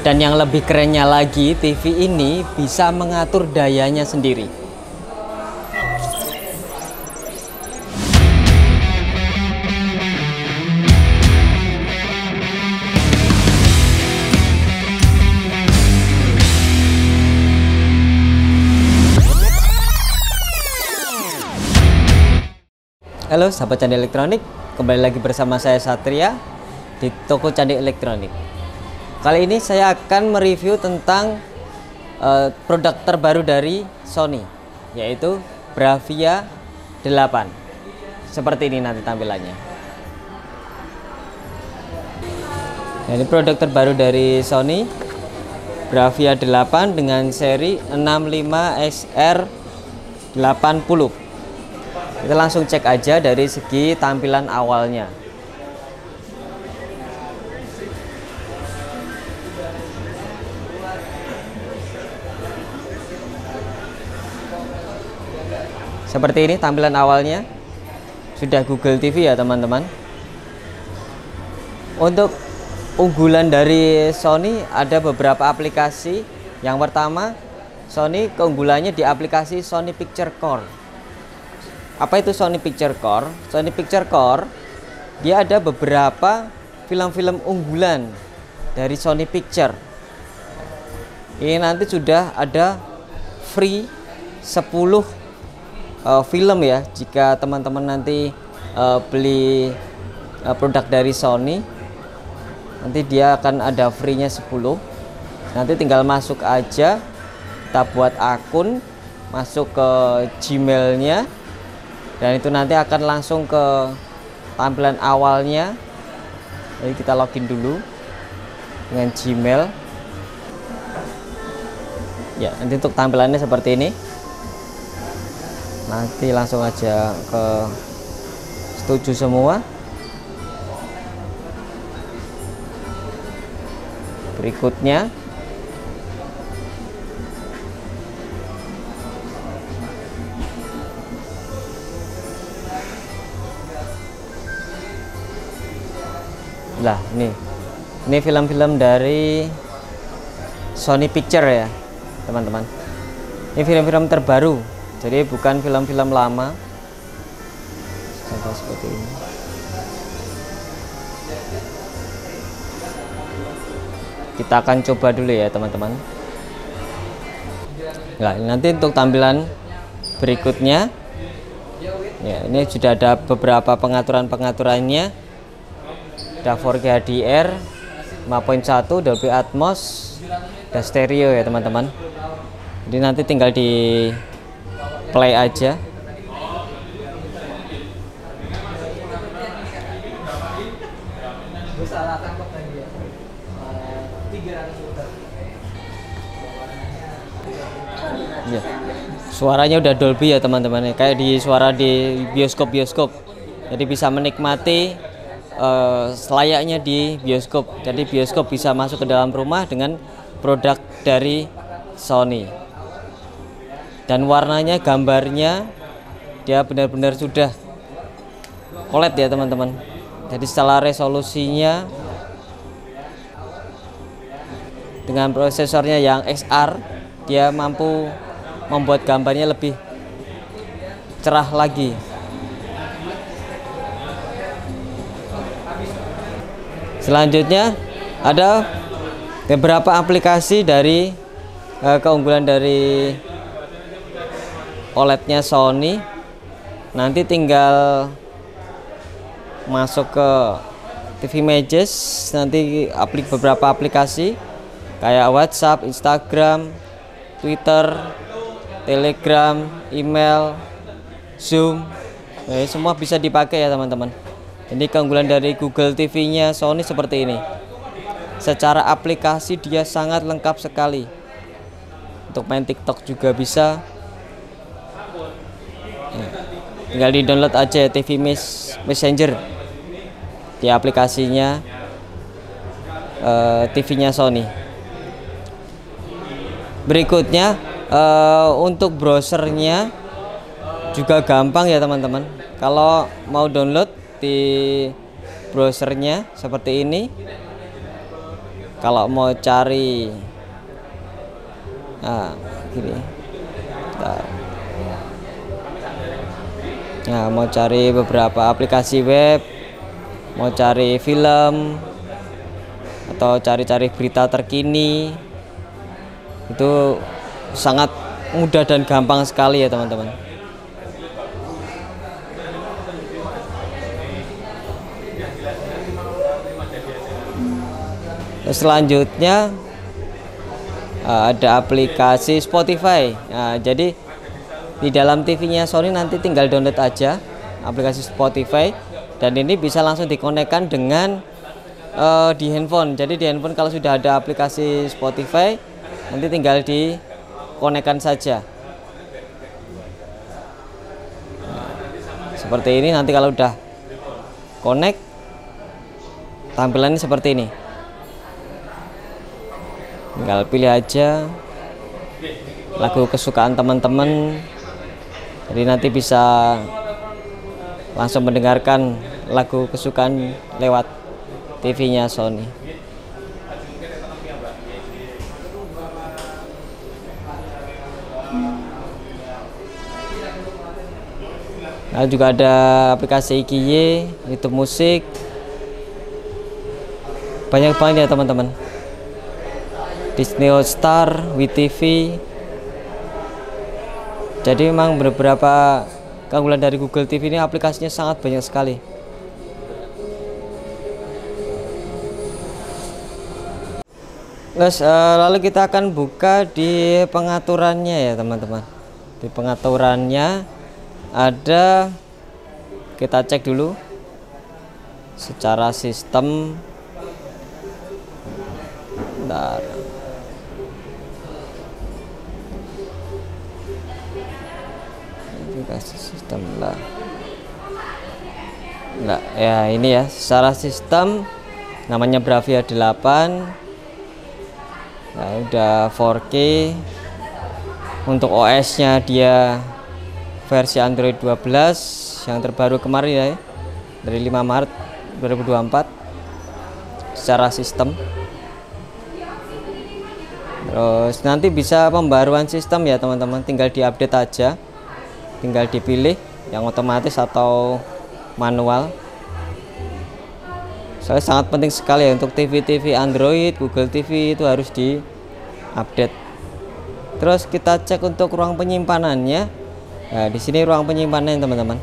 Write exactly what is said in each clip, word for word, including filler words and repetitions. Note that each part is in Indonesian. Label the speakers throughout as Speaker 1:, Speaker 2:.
Speaker 1: Dan yang lebih kerennya lagi, T V ini bisa mengatur dayanya sendiri. Halo sahabat Candi Elektronik, kembali lagi bersama saya Satria di toko Candi Elektronik. Kali ini saya akan mereview tentang uh, produk terbaru dari Sony, yaitu Bravia delapan. Seperti ini nanti tampilannya. Nah, ini produk terbaru dari Sony, Bravia delapan dengan seri enam lima X R delapan puluh. Kita langsung cek aja dari segi tampilan awalnya. Seperti ini tampilan awalnya. Sudah Google T V ya teman-teman. Untuk unggulan dari Sony ada beberapa aplikasi. Yang pertama, Sony keunggulannya di aplikasi Sony Picture Core. Apa itu Sony Picture Core? Sony Picture Core dia ada beberapa film-film unggulan dari Sony Picture. Ini nanti sudah ada free sepuluh uh, film ya, jika teman-teman nanti uh, beli uh, produk dari Sony, nanti dia akan ada free-nya sepuluh. Nanti tinggal masuk aja, kita buat akun, masuk ke Gmail-nya. Dan itu nanti akan langsung ke tampilan awalnya. Jadi kita login dulu dengan Gmail. Ya, nanti untuk tampilannya seperti ini. Nanti langsung aja ke setuju semua. Berikutnya lah, ini ini film-film dari Sony Picture ya teman-teman. Ini film-film terbaru, jadi bukan film-film lama. Contoh seperti ini. Kita akan coba dulu ya teman-teman. Nah, nanti untuk tampilan berikutnya ya, ini sudah ada beberapa pengaturan-pengaturannya. Ada empat K H D R, lima koma satu, Dolby Atmos, dan stereo ya teman-teman. Jadi nanti tinggal di play aja. Ya. Suaranya udah Dolby ya teman-teman, kayak di suara di bioskop-bioskop. Jadi bisa menikmati Uh, selayaknya di bioskop. Jadi bioskop bisa masuk ke dalam rumah dengan produk dari Sony. Dan warnanya, gambarnya dia benar-benar sudah O L E D ya teman-teman. Jadi setelah resolusinya dengan prosesornya yang X R, dia mampu membuat gambarnya lebih cerah lagi. Selanjutnya ada beberapa aplikasi dari uh, keunggulan dari O L E D-nya Sony. Nanti tinggal masuk ke T V Images, nanti aplik beberapa aplikasi kayak WhatsApp, Instagram, Twitter, Telegram, email, Zoom, nah, semua bisa dipakai ya teman-teman. Ini keunggulan dari Google T V-nya Sony seperti ini. Secara aplikasi dia sangat lengkap sekali. Untuk main TikTok juga bisa. Tinggal di download aja T V Messenger di aplikasinya uh, T V-nya Sony. Berikutnya uh, untuk browsernya juga gampang ya teman-teman. Kalau mau download di browsernya seperti ini, kalau mau cari, nah gini, bentar. Nah, mau cari beberapa aplikasi web, mau cari film, atau cari-cari berita terkini, itu sangat mudah dan gampang sekali ya teman-teman. Selanjutnya ada aplikasi Spotify. Nah, jadi di dalam T V-nya Sony nanti tinggal download aja aplikasi Spotify, dan ini bisa langsung dikonekkan dengan uh, di handphone. Jadi di handphone kalau sudah ada aplikasi Spotify, nanti tinggal dikonekkan saja. Nah, seperti ini, nanti kalau udah connect, tampilannya seperti ini. Tinggal pilih aja lagu kesukaan teman-teman. Jadi nanti bisa langsung mendengarkan lagu kesukaan lewat T V-nya Sony. Nah, juga ada aplikasi I Q Y, YouTube Musik. Banyak banget ya teman-teman. Disney Hotstar, W T V. Jadi memang beberapa keunggulan dari Google T V ini, aplikasinya sangat banyak sekali. Terus uh, lalu kita akan buka di pengaturannya ya teman-teman. Di pengaturannya ada, kita cek dulu secara sistem. Bentar. Kasih sistem lah. Enggak, ya ini ya, secara sistem namanya Bravia delapan. Nah, udah empat K. Untuk O S-nya dia versi Android dua belas yang terbaru kemarin ya, dari lima Maret dua ribu dua puluh empat secara sistem. Terus nanti bisa pembaruan sistem ya teman-teman, tinggal diupdate aja. Tinggal dipilih yang otomatis atau manual. Soalnya sangat penting sekali ya untuk T V-T V Android, Google T V itu harus di-update. Terus kita cek untuk ruang penyimpanannya. Nah, di sini ruang penyimpanannya teman-teman.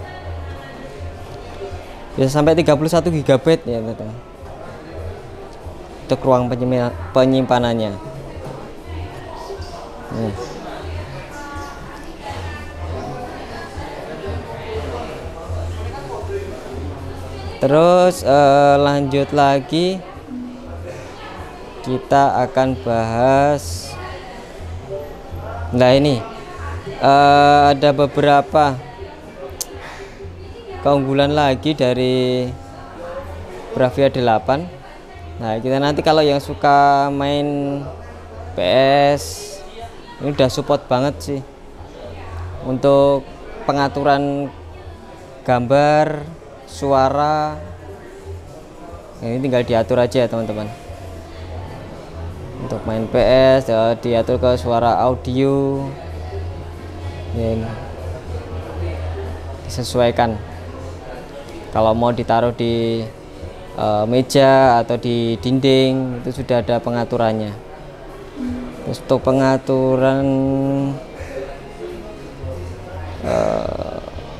Speaker 1: Bisa sampai tiga puluh satu giga byte ya teman-teman. Untuk ruang penyimpanannya. Nih. Terus eh, lanjut lagi, kita akan bahas. Nah ini eh, ada beberapa keunggulan lagi dari Bravia delapan. Nah kita nanti kalau yang suka main P S, ini udah support banget sih untuk pengaturan gambar, suara. Ini tinggal diatur aja ya teman-teman. Untuk main P S ya, diatur ke suara audio, dan disesuaikan. Kalau mau ditaruh di uh, meja atau di dinding, itu sudah ada pengaturannya. Terus untuk pengaturan uh,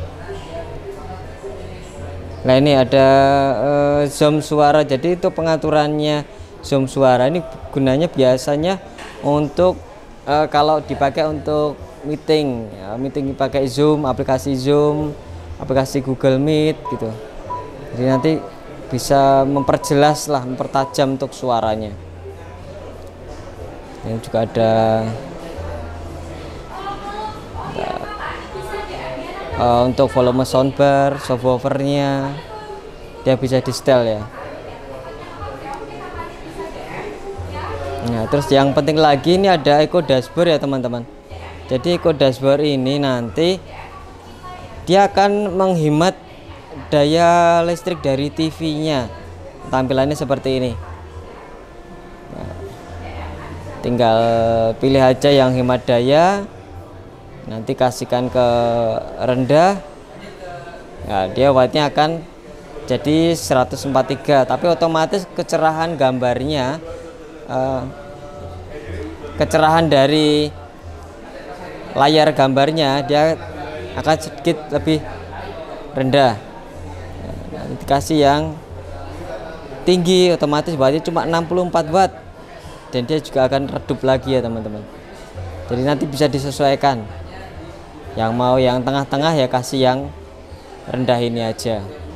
Speaker 1: nah ini ada uh, zoom suara. Jadi itu pengaturannya zoom suara ini gunanya biasanya untuk uh, kalau dipakai untuk meeting ya, meeting pakai Zoom, aplikasi Zoom, aplikasi Google Meet gitu. Jadi nanti bisa memperjelas lah, mempertajam untuk suaranya. Ini juga ada Uh, untuk volume soundbar, subwoofernya dia bisa di setel ya. Nah, terus yang penting lagi ini ada Eco Dashboard ya teman-teman. Jadi Eco Dashboard ini nanti dia akan menghemat daya listrik dari T V-nya. Tampilannya seperti ini. Nah, tinggal pilih aja yang hemat daya, nanti kasihkan ke rendah. Nah, dia wattnya akan jadi seratus empat puluh tiga, tapi otomatis kecerahan gambarnya uh, kecerahan dari layar gambarnya dia akan sedikit lebih rendah. Nah, nanti dikasih yang tinggi, otomatis wattnya cuma enam puluh empat watt, dan dia juga akan redup lagi ya teman-teman. Jadi nanti bisa disesuaikan, yang mau yang tengah-tengah ya kasih yang rendah ini aja.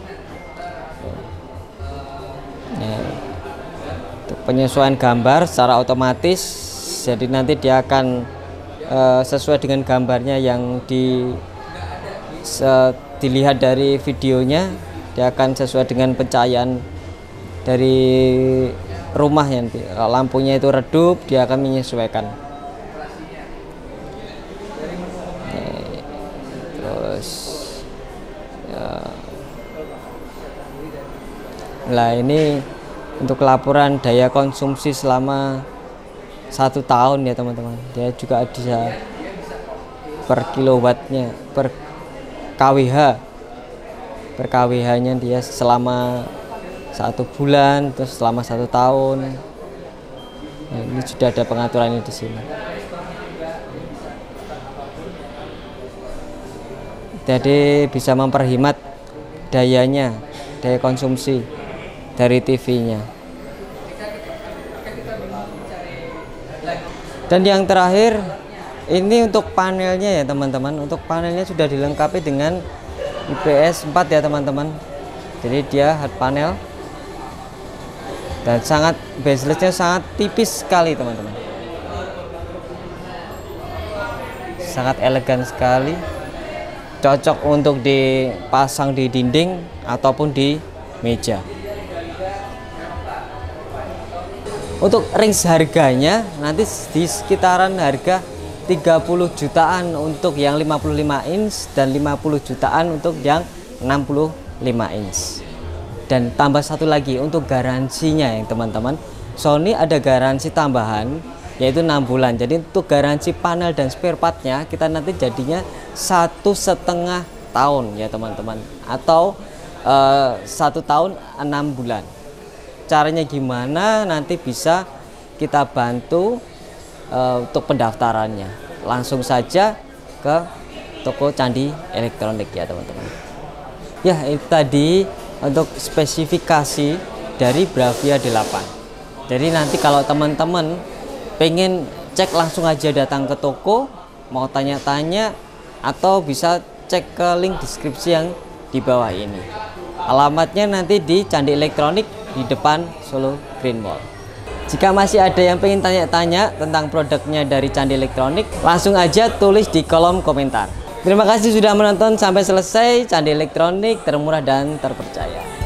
Speaker 1: Nah, untuk penyesuaian gambar secara otomatis, jadi nanti dia akan uh, sesuai dengan gambarnya yang di se, dilihat dari videonya, dia akan sesuai dengan pencahayaan dari rumah. Nanti lampunya itu redup, dia akan menyesuaikan. Nah, terus ya. Nah, ini untuk laporan daya konsumsi selama satu tahun ya teman-teman. Dia juga bisa per kilowattnya, per kWh, per kWh nya dia selama satu bulan, terus selama satu tahun. Nah, ini sudah ada pengaturannya di sini. Jadi bisa memperhemat dayanya, daya konsumsi dari T V-nya. Dan yang terakhir ini untuk panelnya ya teman-teman. Untuk panelnya sudah dilengkapi dengan I P S empat ya teman-teman. Jadi dia hard panel dan sangat bezelessnya sangat tipis sekali teman-teman. Sangat elegan sekali. Cocok untuk dipasang di dinding ataupun di meja. Untuk range harganya nanti di sekitaran harga tiga puluh jutaan untuk yang lima puluh lima inch dan lima puluh jutaan untuk yang enam puluh lima inch. Dan tambah satu lagi untuk garansinya ya teman-teman. Sony ada garansi tambahan yaitu enam bulan. Jadi untuk garansi panel dan spare partnya kita nanti jadinya satu setengah tahun ya teman-teman, atau uh, satu tahun enam bulan. Caranya gimana nanti bisa kita bantu uh, untuk pendaftarannya. Langsung saja ke toko Candi Elektronik ya teman-teman. Ya, itu tadi untuk spesifikasi dari Bravia delapan. Jadi nanti kalau teman-teman pengen cek, langsung aja datang ke toko, mau tanya-tanya, atau bisa cek ke link deskripsi yang di bawah ini. Alamatnya nanti di Candi Elektronik di depan Solo Green Mall. Jika masih ada yang pengen tanya-tanya tentang produknya dari Candi Elektronik, langsung aja tulis di kolom komentar. Terima kasih sudah menonton sampai selesai. Candi Elektronik, termurah dan terpercaya.